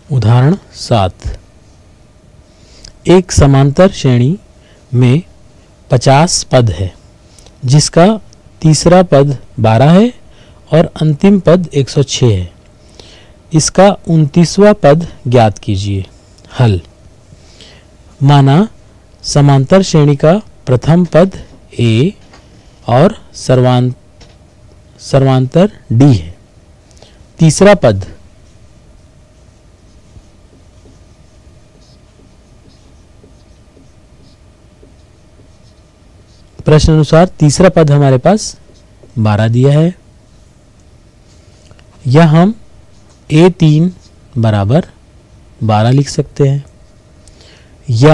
उदाहरण 7। एक समांतर श्रेणी में 50 पद है जिसका तीसरा पद 12 है और अंतिम पद 106 है। इसका 29वां पद ज्ञात कीजिए। हल। माना समांतर श्रेणी का प्रथम पद A और सर्वांतर D है। तीसरा पद प्रश्न अनुसार तीसरा पद हमारे पास 12 दिया है। या हम A3 बराबर 12 लिख सकते हैं, या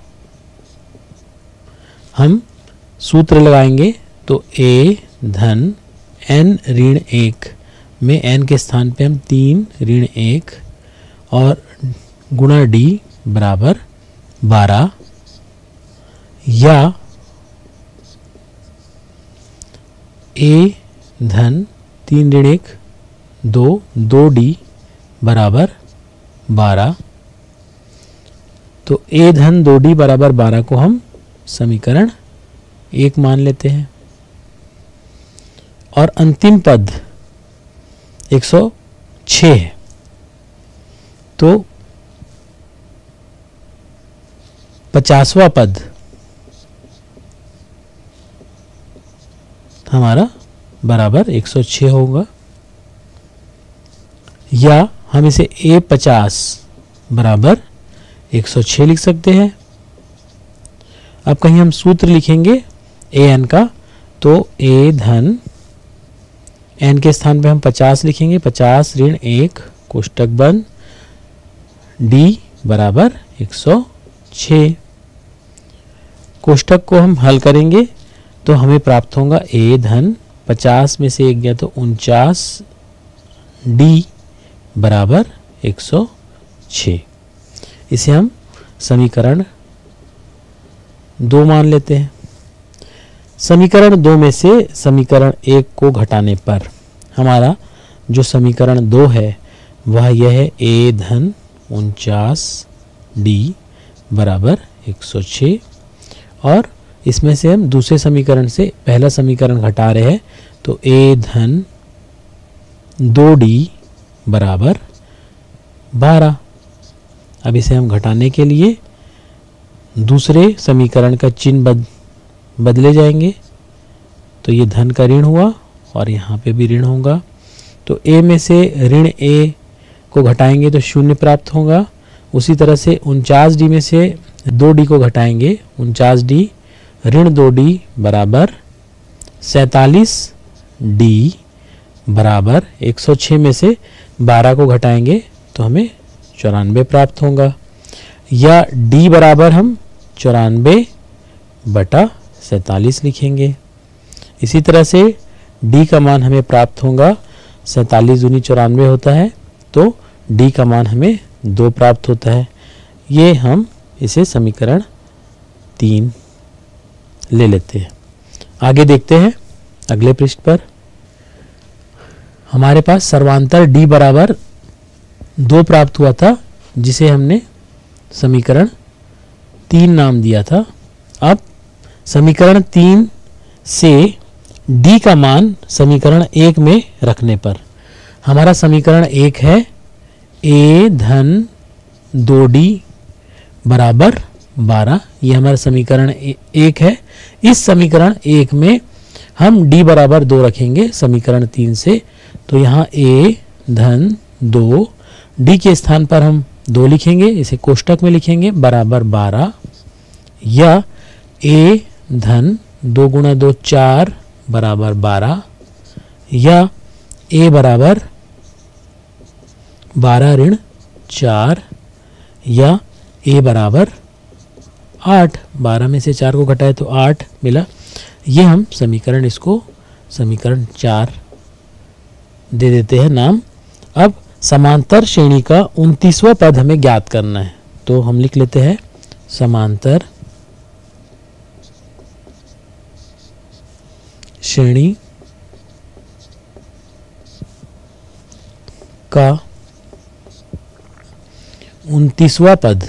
हम सूत्र लगाएंगे तो A धन n ऋण 1 में n के स्थान पे हम 3 ऋण 1 और गुणा D बराबर 12, या A धन 3 ऋण 1 2D बराबर 12। तो A धन 2D बराबर 12 को हम समीकरण 1 मान लेते हैं। और अंतिम पद 106 है, तो 50वां पद हमारा बराबर 106 होगा। या हम इसे A50 बराबर 106 लिख सकते हैं। अब कहीं हम सूत्र लिखेंगे an का, तो A धन n के स्थान पे हम 50 लिखेंगे, 50 ऋण 1 कोष्टक बंद D बराबर 106। कोष्टक को हम हल करेंगे तो हमें प्राप्त होगा A धन 50 में से 1 गया तो 49 D बराबर 106। इसे हम समीकरण 2 मान लेते हैं। समीकरण 2 में से समीकरण 1 को घटाने पर हमारा जो समीकरण 2 है वह यह है A धन 49 D बराबर 106। और इसमें से हम दूसरे समीकरण से पहला समीकरण घटा रहे हैं, तो A धन 2D बराबर 12। अब इसे हम घटाने के लिए दूसरे समीकरण का चिन्ह बदले जाएंगे, तो ये धन का ऋण हुआ और यहाँ पे भी ऋण होगा। तो A में से ऋण A को घटाएंगे तो 0 प्राप्त होगा। उसी तरह से 49D में से 2D को घटाएंगे, 49D ऋण 2D बराबर 47D बराबर 106 में से 12 को घटाएंगे तो हमें 94 प्राप्त होगा। या D बराबर हम 94/47 लिखेंगे। इसी तरह से D का मान हमें प्राप्त होगा, 47 दूनी 94 होता है, तो D का मान हमें 2 प्राप्त होता है। ये हम इसे समीकरण 3 ले लेते हैं। आगे देखते हैं अगले पृष्ठ पर। हमारे पास सर्वांतर D बराबर 2 प्राप्त हुआ था, जिसे हमने समीकरण 3 नाम दिया था। अब समीकरण 3 से D का मान समीकरण 1 में रखने पर हमारा समीकरण 1 है A धन 2D बराबर 12। ये हमारा समीकरण 1 है। इस समीकरण 1 में हम D बराबर 2 रखेंगे समीकरण 3 से, तो यहाँ A धन 2 D के स्थान पर हम 2 लिखेंगे, इसे कोष्टक में लिखेंगे बराबर 12। या A धन 2 गुणा 2 4 बराबर 12। या A बराबर 12 ऋण 4। या A बराबर 8। 12 में से 4 को घटाए तो 8 मिला। ये हम समीकरण इसको समीकरण 4 दे देते हैं नाम। अब समांतर श्रेणी का 29वां पद हमें ज्ञात करना है, तो हम लिख लेते हैं समांतर श्रेणी का 29वां पद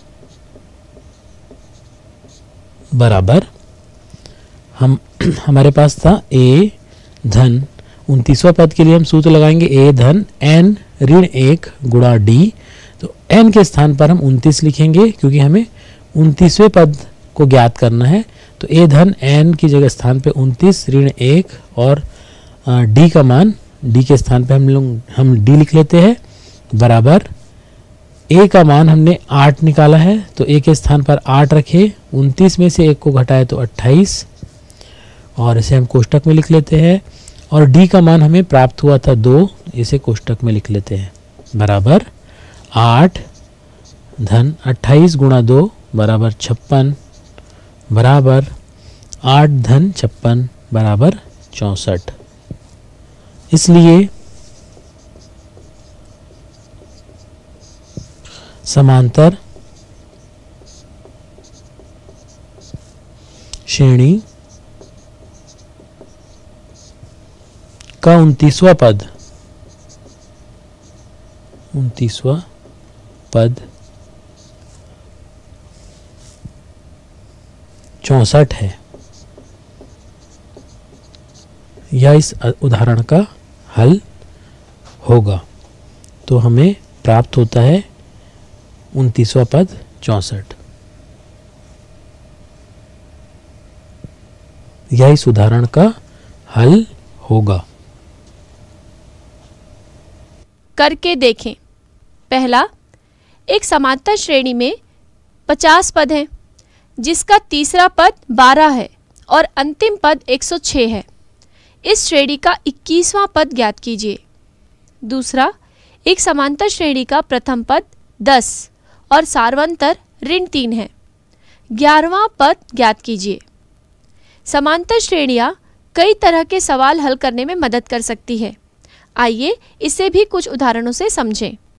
बराबर, हमारे पास था a धन 29वां पद के लिए हम सूत्र लगाएंगे a धन n ऋण 1 गुणा d। तो n के स्थान पर हम 29 लिखेंगे क्योंकि हमें 29वें पद को ज्ञात करना है। तो a धन n की जगह स्थान पे 29 ऋण 1 और d का मान d के स्थान पे हम d लिख लेते हैं बराबर, a का मान हमने 8 निकाला है तो a के स्थान पर 8 रखे, 29 में से 1 को घटाए तो 28 और इसे हम कोष्टक में लिख लेते हैं। और d का मान हमें प्राप्त हुआ था 2, इसे कोष्टक में लिख लेते हैं बराबर 8 धन 28 गुणा 2 बराबर 56 बराबर 8 धन 56 बराबर 64। इसलिए समांतर श्रेणी का 29वां पद 64 है। यह इस उदाहरण का हल होगा। तो हमें प्राप्त होता है 29वां पद 64। यह इस उदाहरण का हल होगा। करके देखें। पहला, एक समांतर श्रेणी में 50 पद हैं जिसका तीसरा पद 12 है और अंतिम पद 106 है। इस श्रेणी का 21वां पद ज्ञात कीजिए। दूसरा, एक समांतर श्रेणी का प्रथम पद 10 और सार्वंतर ऋण 3 है। 11वां पद ज्ञात कीजिए। समांतर श्रेणियां कई तरह के सवाल हल करने में मदद कर सकती है। आइए इसे भी कुछ उदाहरणों से समझें।